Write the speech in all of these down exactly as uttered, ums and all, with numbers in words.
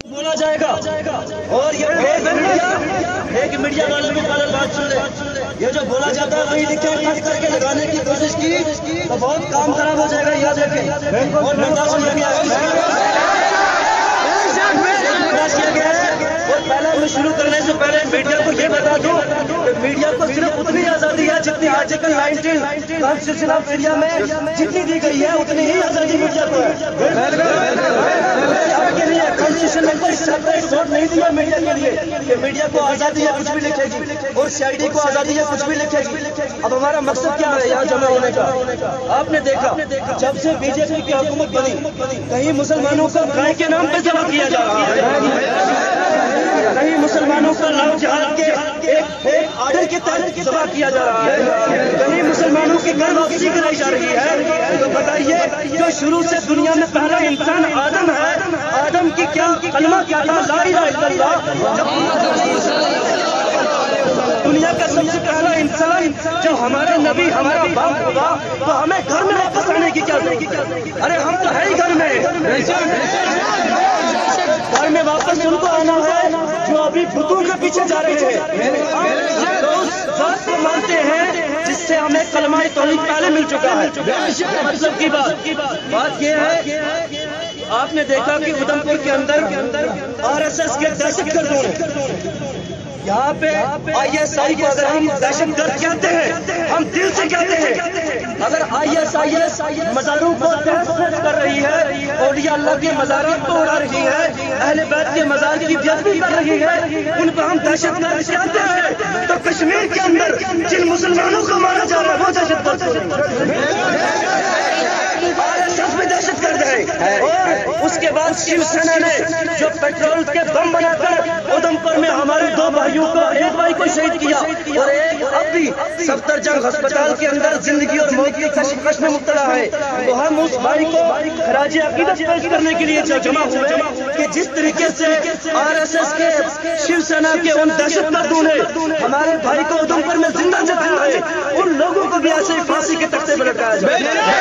بولا جائے گا اور یہ ایک میڈیا ایک میڈیا والے بھی پہلے بات سن لے. یہ جو بولا جاتا ہے وہی لکھے کٹ کر کے لگانے کی کوشش کی تو بہت کام خراب ہو جائے گا. یاد رکھیں. اور نندا سے یہ بھی کیا گیا ہے. اور پہلے میں شروع کرنے سے پہلے میڈیا کو یہ بتا دوں کہ میڈیا کو صرف اتنی آزادی ہے جتنی article nineteen constitution of India میں جتنی دی گئی ہے اتنی ہی آزادی میڈیا کو ہے. آپ کے لیے کانسٹیٹیوشن میں کوئی سیپریٹ ووٹ نہیں دیا میڈیا کے لیے کہ میڈیا کو آزادی ہے کچھ بھی لکھے گی اور سی آئی ڈی کو آزادی ہے کچھ بھی لکھے گی. اب ہمارا مقصد کیا ہے یہاں جمع ہونے کا؟ آپ نے دیکھا جب سے بی جے پی کی حکومت بنی کہیں مسلمانوں کو گائے کے نام پہ ذبح کیا جا رہا ہے, کہیں مسلمانوں کو لو جہاد کے ایک آرڈر کے تحت ذبح کیا جا رہا ہے, کہیں مسلمانوں کی گھر واپسی کرائی جا رہی ہے. تو بتائیے جو شروع سے دنیا میں پہلا انسان آدم ہے, آدم کی کیا کلمہ کیا تھا لا الہ الا اللہ. دنیا کا سب سے پہلا انسان جو ہمارے نبی ہمارا باپ ہوگا تو ہمیں گھر میں واپس آنے کی کیا ضرورت ہے؟ ارے ہم تو ہے ہی گھر میں. گھر میں واپس ان کو آنا ہے جو ابھی بتوں کے پیچھے جا رہے ہیں. تو اس ذات کو مانتے ہیں جس سے ہمیں کلمہ توحید پہلے مل چکا ہے. مطلب کی بات بات یہ ہے آپ نے دیکھا کہ ادھم پور کے اندر آر ایس ایس کے دہشت گردوں نے یہاں پہ آئی ایس آئی کو اگر ہم دہشت گرد کہتے ہیں ہم دل سے کہتے ہیں. اگر آئی ایس آئی ایس مزاروں کو تحفظ کر رہی ہے, اولیاء اللہ کے مزارات کو اڑا رہی ہے, اہل بیت کے مزار کی بےعزتی کر رہی ہے, ان کو ہم دہشت گرد کہتے ہیں. تو کشمیر کے اندر جن مسلمانوں کو مارا جا رہا ہے وہ دہشت گرد دہشت گرد ہے. اور اس کے بعد شیو سینا نے جو پیٹرول کے بم بنا کر ادھم پور میں ہمارے دو بھائیوں کو ایک بھائی کو شہید کیا اور ایک اب بھی سفتر جنگ ہسپتال کے اندر زندگی اور موت کی کشمکش میں مبتلا ہے. تو ہم اس بھائی کو خراج عقیدت پیش کرنے کے لیے جمع ہوئے کہ جس طریقے سے آر ایس ایس کے شیو سینا کے ان دہشت گردوں نے ہمارے بھائی کو ادھم پور میں زندہ جلایا ہے, ان لوگوں کو بھی ایسے پھانسی کے تختے پر لٹکایا جائے.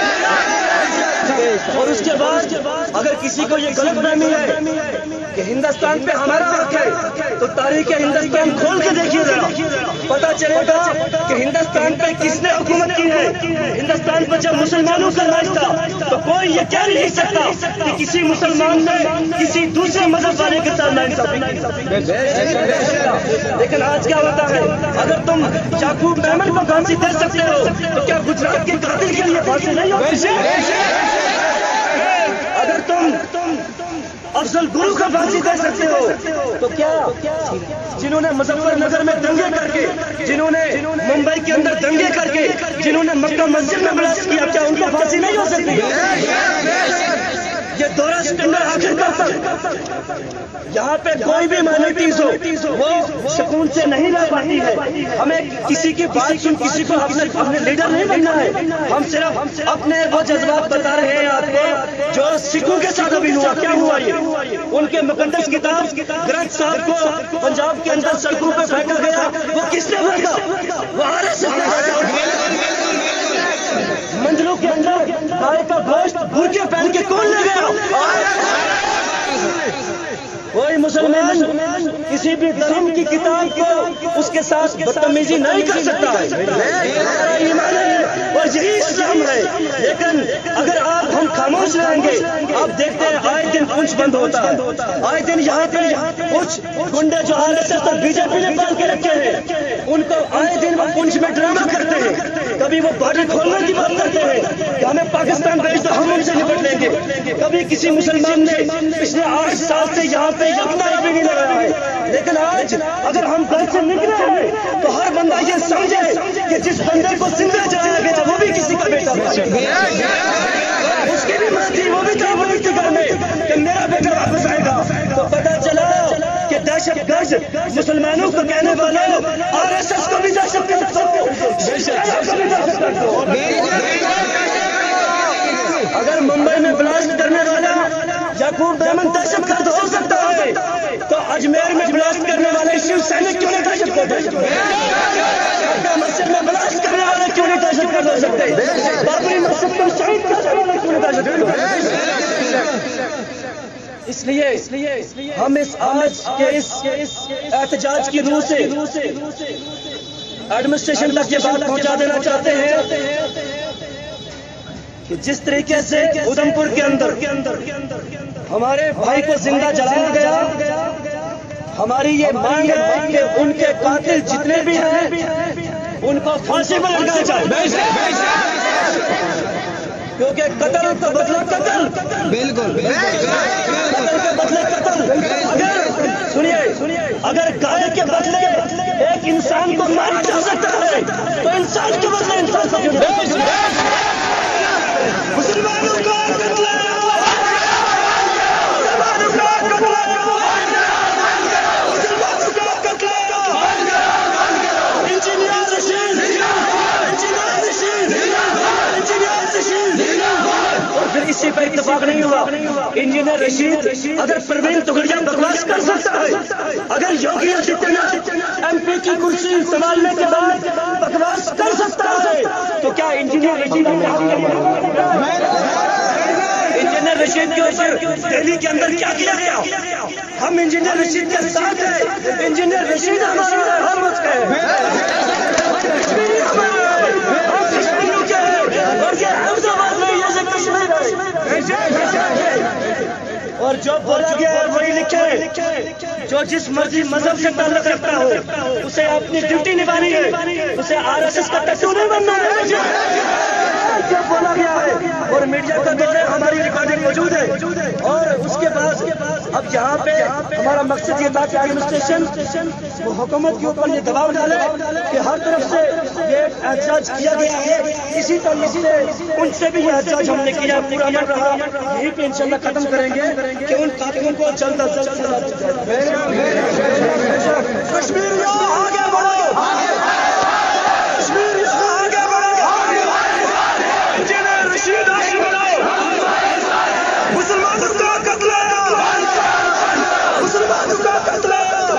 اور اس کے بعد اگر کسی کو یہ غلط فہمی ہے کہ ہندوستان پہ ہمارا حق ہے تو تاریخ ہندوستان کھول کے دیکھیے ذرا, پتا چلے گا کہ ہندوستان پہ کس نے حکومت کی ہے. ہندوستان پہ جب مسلمانوں کا راج تھا تو کوئی یہ کہہ نہیں سکتا کہ کسی مسلمان نے کسی دوسرے مذہب والے کے ساتھ ناانصافی کی. لیکن آج کیا ہوتا ہے اگر تم یعقوب میمن کو پھانسی دے سکتے ہو تو کیا گجرات کے قاتل کے لیے پھانسی نہیں ہوتی؟ اگر تم افضل گرو کا پھانسی دے سکتے ہو تو کیا جنہوں نے مظفر نگر میں دنگے کر کے, جنہوں نے ممبئی کے اندر دنگے کر کے, جنہوں نے مکہ مسجد میں بلاسٹ کیا, کیا ان کو پھانسی نہیں ہو سکتی؟ یہ دورہ اسٹینڈر آخر کب تک؟ یہاں پہ کوئی بھی مائنورٹیز ہو وہ سکون سے نہیں رہ پاتی ہے. ہمیں کسی کی بات سن کسی کو اپنے اپنے لیڈر نہیں بننا ہے. ہم صرف اپنے وہ جذبات بتا رہے ہیں آپ کو جو سکھوں کے ساتھ ابھی ہوا. کیا ہوا یہ؟ ان کے مقدس کتاب گرنتھ صاحب کو پنجاب کے اندر سڑکوں پہ پھینکا گیا. وہ کس نے پھینکا؟ وہ آر ایس ایس. منزلوں کے اندر گائے کا گوشت بھوکے پہن کے کون لے گیا؟ کوئی مسلمان کسی بھی دھرم کی کتاب کو اس کے ساتھ بدتمیزی نہیں کر سکتا ہے. ایمان ہے اور یہی اسلام ہے. لیکن اگر آپ ہم خاموش رہیں گے, آپ دیکھتے ہیں آئے دن پنچ بند ہوتا ہے, آئے دن یہاں پہ کچھ گنڈے جو آر ایس ایس اور بی جے پی نے پال کے رکھے ہیں ان کو آئے دن وہ پنچ میں ڈرامہ کرتے ہیں. کبھی وہ بارڈر کھولنے کی بات کرتے ہیں کہ ہمیں پاکستان بھیج دو ہم ان سے نپٹ لیں گے. کبھی کسی مسلمان نے پچھلے آٹھ سال سے یہاں پہ اپنا بھی نہیں لگایا ہے. لیکن آج اگر ہم گھر سے نکلے ہیں تو ہر بندہ یہ سمجھے کہ جس بندے کو زندہ جلایا گیا وہ بھی کسی کا بیٹا تھا, اس کی بھی ماں تھی, وہ بھی تھا وہی تھی گھر میں کہ میرا بیٹا واپس آئے گا. تو پتا چلا کہ دہشت گرد مسلمانوں کو کہنے والے آر ایس ایس کو بھی دہشت گرد کرو. اگر ممبئی میں بلاسٹ کرنے والا یعقوب میمن دہشت گرد ہو سکتا ہے تو اجمیر میں بلاسٹ کرنے والے شیو سینک کیوں نہیں دہشت گرد ہو سکتے؟ مکہ مسجد میں بلاسٹ کرنے والے کیوں نہیں دہشت گرد ہو سکتے؟ بابری مسجد کو شہید کرنے والے کیوں نہیں دہشت گرد ہو سکتے؟ اس لیے ہم اس آج کے اس احتجاج کی روح سے ایڈمنسٹریشن تک یہ بات پہنچا دینا چاہتے ہیں کہ جس طریقے سے ادھم پور کے اندر ہمارے بھائی کو زندہ جلایا گیا، ہماری یہ مانگ ہے کہ ان کے قاتل جتنے بھی ہیں ان کو پھانسی پر لٹکایا جائے، کیونکہ قتل کا بدلہ قتل، بالکل قتل کے بدلے قتل۔ اگر سنیے، اگر گائے کے بدلے ایک انسان کو مارا جا سکتا ہے تو انسان کے بدلے انسان کو کیوں نہیں؟ مسلمانوں کو قتل، مسلمانوں کو قتل، مسلمانوں کو قتل، engineer Rashid, engineer Rashid, engineer Rashid. اور پھر اسی پر اتفاق نہیں ہوا، انجینئر رشید اگر پروین توگڑیا بکواس کر سکتا ہے، اگر Yogi Adityanath M P کی کرسی سنبھالنے کے بعد بکواس کر سکتا ہے تو کیا انجینئر رشید انجینئر رشید کے اوپر دہلی کے اندر کیا کیا گیا؟ ہم انجینئر رشید کے ساتھ ہیں، انجینئر رشید ہمارا ہم اس کے ہم کشمیریوں کے ہیں اور یہ حفظ آباد نہیں ہے، یہ کشمیر ہے۔ اور جو بولا گیا ہے وہی لکھے، جو جس مرضی مذہب سے تعلق رکھتا ہو اسے اپنی ڈیوٹی نبھانی ہے، اسے آر ایس ایس کا ٹٹو نہیں بننا ہے، جو بولا گیا ہے۔ اور میڈیا کا دور ہے، ہماری ریکارڈنگ موجود ہے، اور اس کے بعد اب یہاں پہ ہمارا مقصد یہ تھا کہ ایڈمنسٹریشن وہ حکومت کے اوپر یہ دباؤ ڈالے کہ ہر طرف سے یہ احتجاج کیا گیا ہے، اسی طرح سے ان سے بھی یہ احتجاج ہم نے کیا، پورا نہ رہا، یہیں پہ انشاءاللہ ختم کریں گے کہ ان قاتلوں کو جلد از جلد کشمیریوں آگے بڑھو، کشمیریوں آگے بڑھو، انجینئر رشید آگے بڑھو، مسلمانوں کا قتل، مسلمانوں کا قتل۔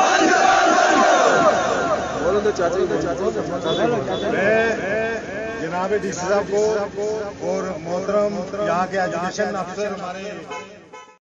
میں جناب ڈی سی صاحب کو اور محترم یہاں کے ایجوکیشن افسر ہمارے